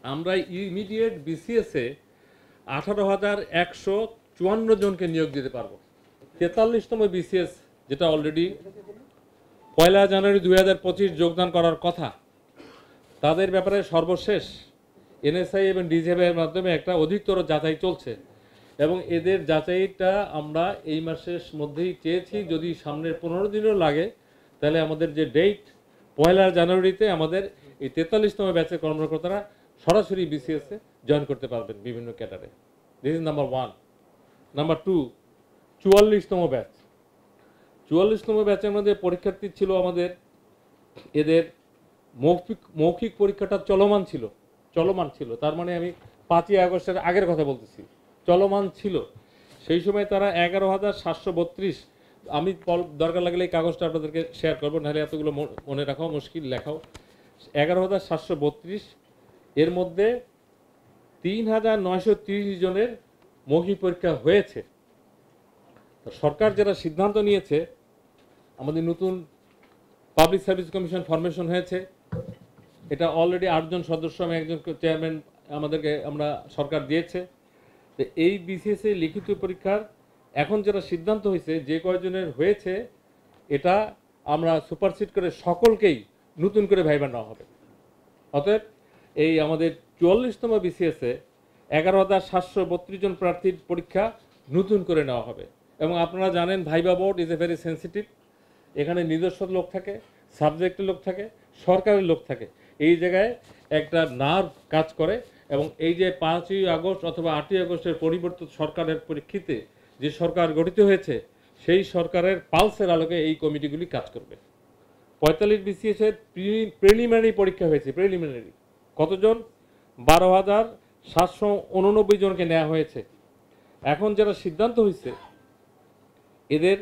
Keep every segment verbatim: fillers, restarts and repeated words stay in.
আমরা ইমিডিয়েট বিসিএসে আঠারো হাজার একশো চুয়ান্ন জনকে নিয়োগ দিতে পারবো। তেতাল্লিশতম বিসিএস যেটা অলরেডি পয়লা জানুয়ারি দুই হাজার পঁচিশ যোগদান করার কথা, তাদের ব্যাপারে সর্বশেষ এনএসআই এবং ডিজিএফআইয়ের মাধ্যমে একটা অধিকতর যাচাই চলছে এবং এদের যাচাইটা আমরা এই মাসের মধ্যেই চেয়েছি। যদি সামনের পনেরো দিনও লাগে তাহলে আমাদের যে ডেট পয়লা জানুয়ারিতে আমাদের এই তেতাল্লিশতম ব্যাচের কর্মকর্তারা সরাসরি বিসিএসে জয়েন করতে পারবেন বিভিন্ন ক্যাডারে। This is number one. Number two, চুয়াল্লিশতম ব্যাচ। চুয়াল্লিশতম ব্যাচের মধ্যে পরীক্ষার্থী ছিল আমাদের, এদের মৌখিক মৌখিক পরীক্ষাটা চলমান ছিল চলমান ছিল তার মানে আমি পাঁচই আগস্টের আগের কথা বলতেছি, চলমান ছিল। সেই সময় তারা এগারো হাজার সাতশো বত্রিশ, আমি দরকার লাগলে এই কাগজটা আপনাদেরকে শেয়ার করবো, নাহলে এতগুলো মনে রাখাও মুশকিল, লেখাও। এগারো হাজার সাতশো বত্রিশ এর মধ্যে তিন হাজার নয়শো তিরিশ জনের মৌখিক পরীক্ষা হয়েছে। সরকার যারা সিদ্ধান্ত নিয়েছে, আমাদের নতুন পাবলিক সার্ভিস কমিশন ফরমেশন হয়েছে, এটা অলরেডি আটজন সদস্য এবং একজন চেয়ারম্যান আমাদেরকে আমরা সরকার দিয়েছে। তো এই বিসিএসএ লিখিত পরীক্ষার এখন যেটা সিদ্ধান্ত হয়েছে, যে কয়জনের হয়েছে এটা আমরা সুপারসিড করে সকলকেই নতুন করে ভাইবা নেওয়া হবে। অতএব এই আমাদের চুয়াল্লিশতম বিসিএসে এগারো হাজার সাতশো বত্রিশ জন প্রার্থীর পরীক্ষা নতুন করে নেওয়া হবে। এবং আপনারা জানেন viva board is a very sensitive. এখানে নিজস্ব লোক থাকে, সাবজেক্টের লোক থাকে, সরকারের লোক থাকে। এই জায়গায় একটা নার্ভ কাজ করে এবং এই যে পাঁচই আগস্ট অথবা আটই আগস্টের পরিবর্তিত সরকারের পরিপ্রেক্ষিতে যে সরকার গঠিত হয়েছে, সেই সরকারের পালসের আলোকে এই কমিটিগুলি কাজ করবে। পঁয়তাল্লিশ বিসিএসের প্রিলিমিনারি পরীক্ষা হয়েছে। প্রিলিমিনারি কতজন? বারো হাজার সাতশো উননব্বই জনকে নেওয়া হয়েছে। এখন যারা সিদ্ধান্ত হয়েছে, এদের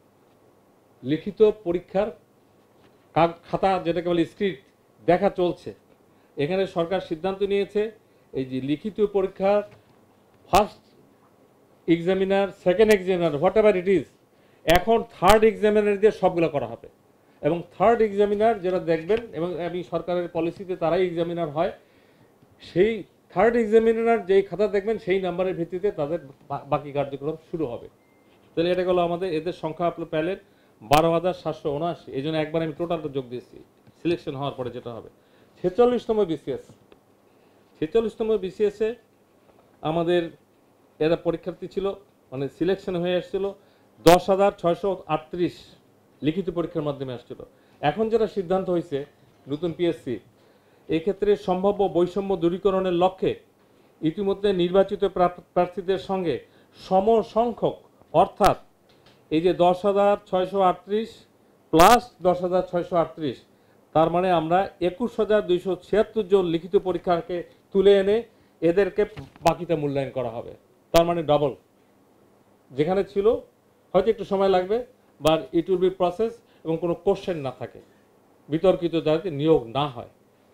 লিখিত পরীক্ষার খাতা যেটাকে বলে স্ক্রিপ্ট দেখা চলছে। এখানে সরকার সিদ্ধান্ত নিয়েছে এই যে লিখিত পরীক্ষার first examiner, second examiner, whatever it is, এখন থার্ড এক্সামিনার দিয়ে সবগুলো করা হবে। এবং থার্ড এক্সামিনার যারা দেখবেন, এবং আমি সরকারের পলিসিতে তারাই এক্সামিনার হয়, সেই থার্ড এক্সামিনার যেই খাতা দেখবেন সেই নাম্বারের ভিত্তিতে তাদের বাকি কার্যক্রম শুরু হবে। তাহলে এটা গেলো আমাদের, এদের সংখ্যা আপনি পেলেন বারো হাজার সাতশো উনআশি। এই জন্য একবার আমি টোটালটা যোগ দিয়েছি সিলেকশন হওয়ার পরে যেটা হবে। ছেচল্লিশতম বিসিএস ছেচল্লিশতম বিসিএসে আমাদের এরা পরীক্ষার্থী ছিল, মানে সিলেকশন হয়ে আসছিল দশ হাজার ছয়শো আটত্রিশ লিখিত পরীক্ষার মাধ্যমে আসছিল। এখন যেটা সিদ্ধান্ত হয়েছে নতুন পিএসসি, এই ক্ষেত্রে সম্ভাব্য বৈষম্য দূরীকরণের লক্ষ্যে ইতিমধ্যে নির্বাচিত প্রার্থীদের সঙ্গে সমসংখ্যক, অর্থাৎ এই যে দশ হাজার ছয়শো আটত্রিশ প্লাস দশ হাজার ছয়শো আটত্রিশ, তার মানে আমরা একুশ হাজার দুইশো ছিয়াত্তর জন লিখিত পরীক্ষাকে তুলে এনে এদেরকে বাকিটা মূল্যায়ন করা হবে। তার মানে ডবল। যেখানে ছিল হয়তো একটু সময় লাগবে, বা ইট উইল বি প্রসেস, এবং কোনো কোশ্চেন না থাকে, বিতর্কিত যাতে নিয়োগ না হয়।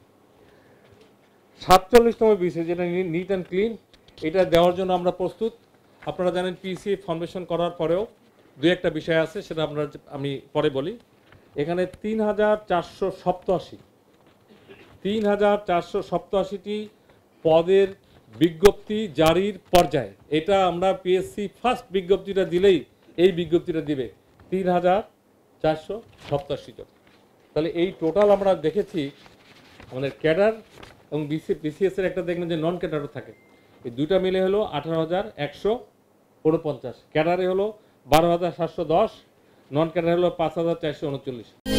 সাতচল্লিশতম বিষয় যেটা নিট অ্যান্ড ক্লিন, এটা দেওয়ার জন্য আমরা প্রস্তুত। আপনারা জানেন পিসি ফর্মেশন করার পরেও দু একটা বিষয় আছে, সেটা আমরা আমি পরে বলি। এখানে তিন হাজার চারশো সপ্তাশি তিন হাজার চারশো সপ্তাশিটি পদের বিজ্ঞপ্তি জারির পর্যায়ে, এটা আমরা পিএসসি ফার্স্ট বিজ্ঞপ্তিটা দিলেই এই বিজ্ঞপ্তিটা দিবে তিন হাজার চারশো সপ্তাশি জন। তাহলে এই টোটাল আমরা দেখেছি আমাদের ক্যাডার এবং বিসি বিসিএসের একটা দেখবেন যে নন ক্যাডারও থাকে, এই দুইটা মিলে হলো আঠারো হাজার একশো উনপঞ্চাশ। ক্যাডারে হলো বারো হাজার সাতশো দশ, নন ক্যাডার হলো পাঁচ হাজার চারশো উনচল্লিশ।